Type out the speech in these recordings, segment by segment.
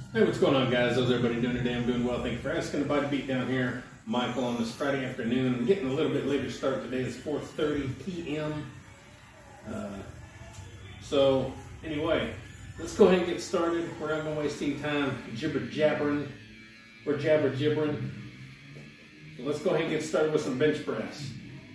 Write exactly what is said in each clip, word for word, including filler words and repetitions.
Hey, what's going on, guys? How's everybody doing today? I'm doing well. Thank you for asking. Body Beat down here. Michael on this Friday afternoon. I'm getting a little bit later start today. It's four thirty p m Uh, so, anyway, let's go ahead and get started. We're not going to waste any time jibber jabbering or jabber gibbering. So let's go ahead and get started with some bench press.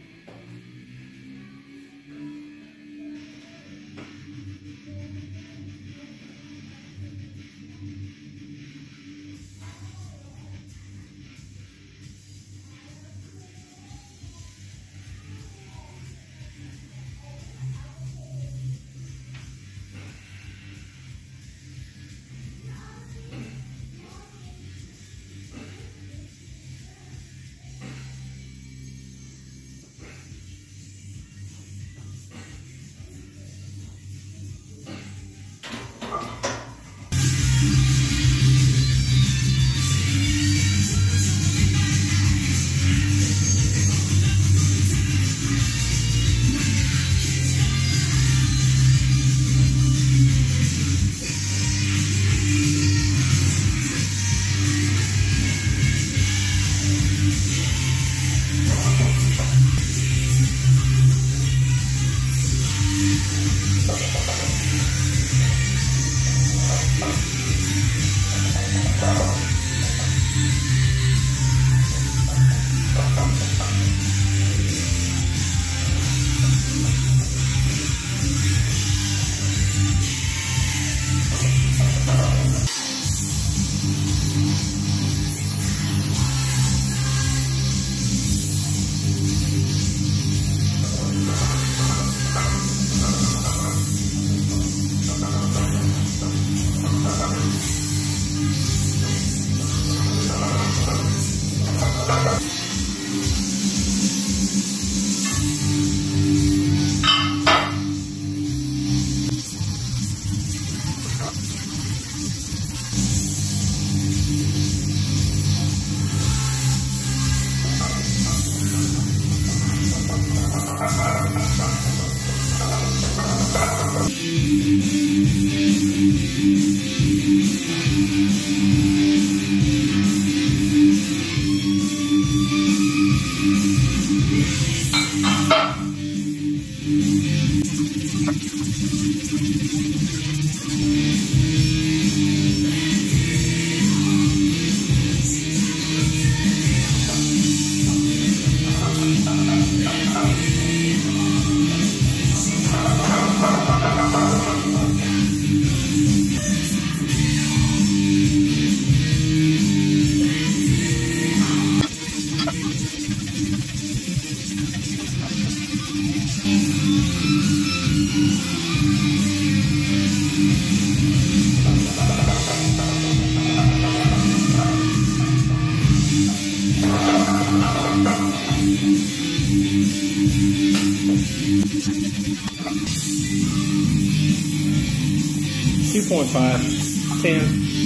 two point five, ten,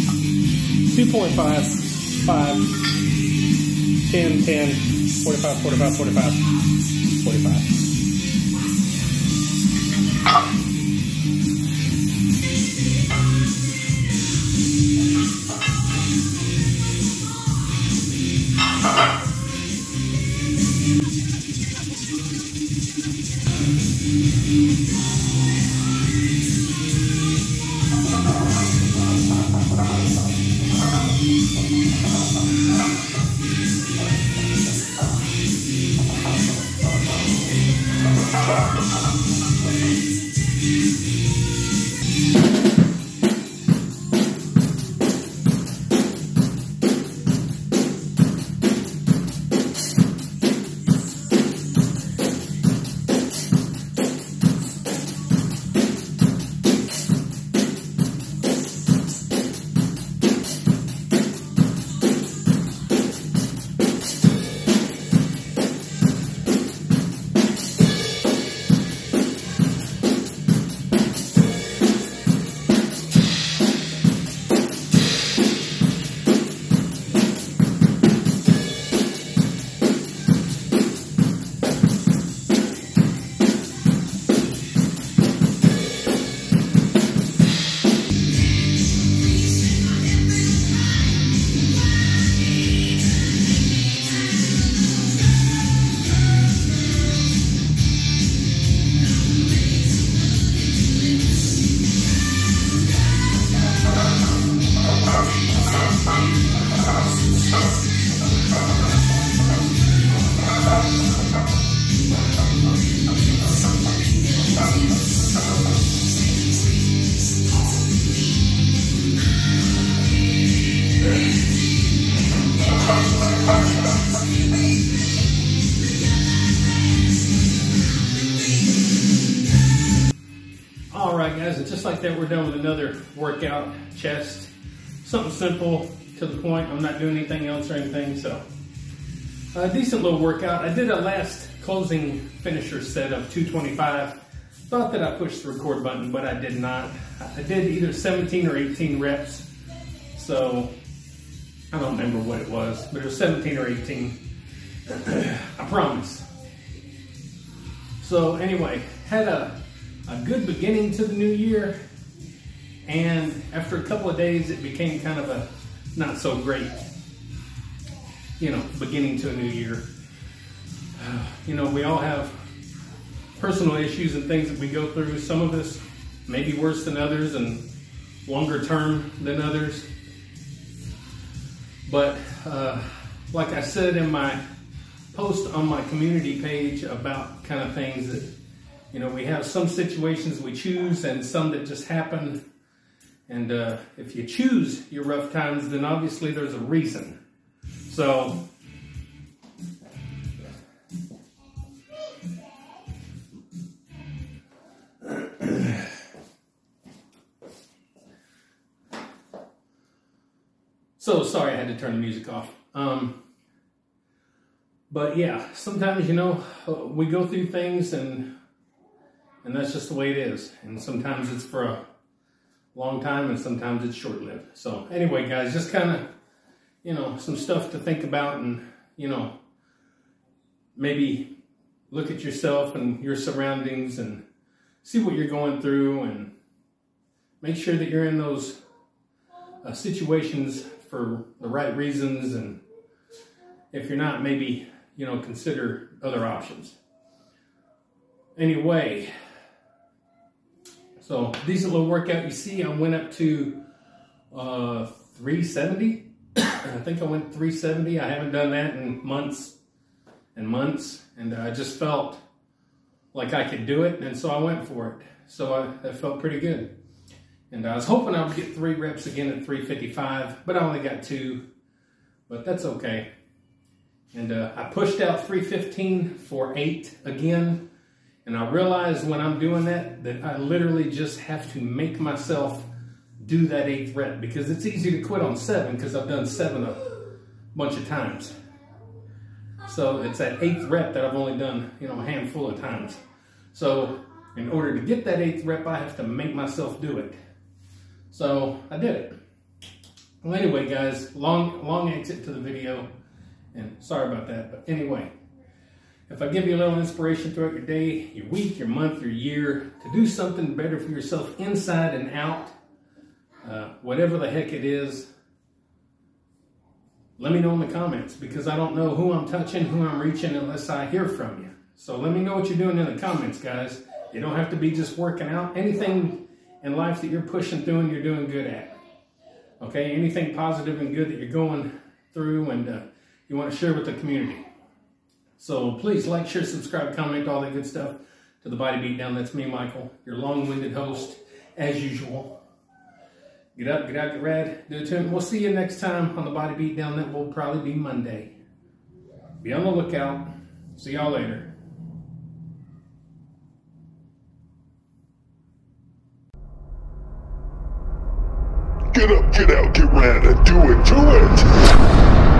two point five, five, ten, ten, forty-five, forty-five, forty-five, forty-five. right, guys, and just like that, we're done with another workout, chest. Something simple, to the point. I'm not doing anything else or anything, so. A decent little workout. I did a last closing finisher set of two twenty-five. Thought that I pushed the record button, but I did not. I did either seventeen or eighteen reps. So, I don't remember what it was, but it was seventeen or eighteen. I promise. So anyway, had a, a good beginning to the new year. And after a couple of days, it became kind of a not so great, you know, beginning to a new year. Uh, you know, we all have personal issues and things that we go through. Some of us may be worse than others and longer term than others. But uh, like I said in my post on my community page about kind of things that, you know, we have some situations we choose and some that just happen. And uh, if you choose your rough times, then obviously there's a reason. So, so sorry I had to turn the music off. Um, but yeah, sometimes, you know, we go through things and and that's just the way it is. And sometimes it's for a long time and sometimes it's short-lived. So anyway, guys, just kind of, you know, some stuff to think about and, you know, maybe look at yourself and your surroundings and see what you're going through and make sure that you're in those uh, situations for the right reasons. And if you're not, maybe, you know, consider other options. Anyway, so decent little workout. You see, I went up to uh, three seventy. I think I went three seventy. I haven't done that in months and months. And I just felt like I could do it. And so I went for it. So I, I felt pretty good. And I was hoping I would get three reps again at three fifty-five, but I only got two. But that's okay. And uh, I pushed out three fifteen for eight again. And I realized when I'm doing that, that I literally just have to make myself do that eighth rep, because it's easy to quit on seven because I've done seven a bunch of times. So it's that eighth rep that I've only done, you know, a handful of times. So in order to get that eighth rep, I have to make myself do it. So I did it. Well, anyway, guys, long, long exit to the video, and sorry about that. But anyway, if I give you a little inspiration throughout your day, your week, your month, your year, to do something better for yourself inside and out, uh, whatever the heck it is, let me know in the comments, because I don't know who I'm touching, who I'm reaching, unless I hear from you. So let me know what you're doing in the comments, guys. You don't have to be just working out. Anything in life that you're pushing through and you're doing good at. Okay, anything positive and good that you're going through and uh, you want to share with the community. So please like, share, subscribe, comment, all that good stuff to the Body Beatdown. That's me, Michael, your long-winded host, as usual. Get up, get out, get rad, do it to him. We'll see you next time on the Body Beatdown. That will probably be Monday. Be on the lookout. See y'all later. Get up, get out, get rad, and do it, do it!